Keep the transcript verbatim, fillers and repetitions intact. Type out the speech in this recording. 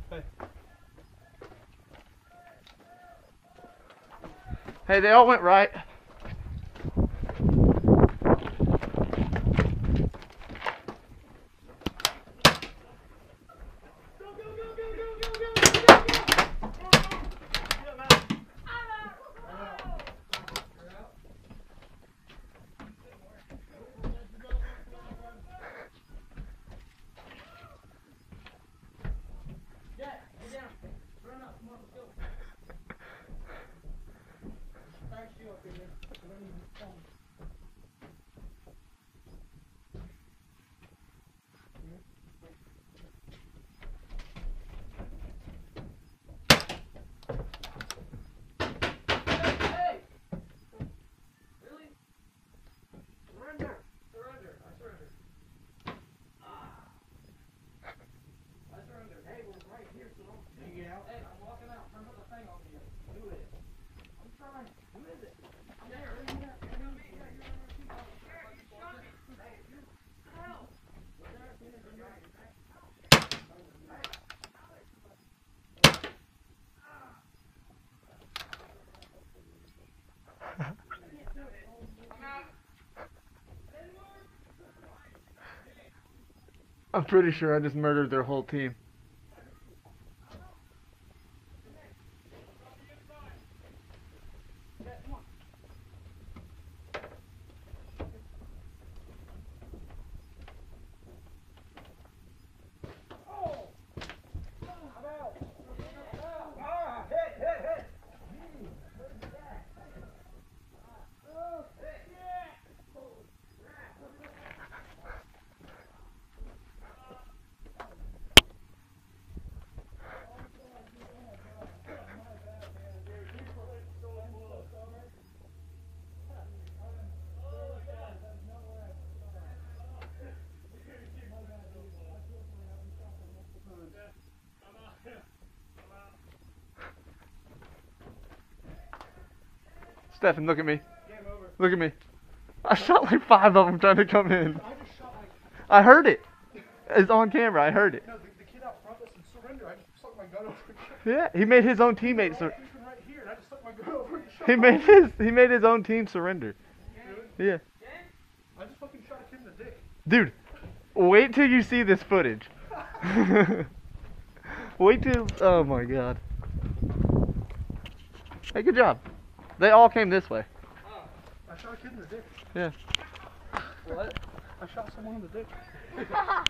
Hey. Hey, they all went right. I'm pretty sure I just murdered their whole team. Stefan, look at me. Look at me. I shot like five of them trying to come in. I just shot like... I heard it. It's on camera. I heard it. No, the, the kid out front doesn't surrender. I just stuck my gun over his Yeah, he made his own teammates. Sur- right here, and I just stuck my gun over his he made his he made his own team surrender. Really? Yeah. I just fucking shot a kid in the dick. Dude, wait till you see this footage. Wait till. Oh my god. Hey, good job. They all came this way. I shot a kid in the dick. Yeah. What? I shot someone in the dick.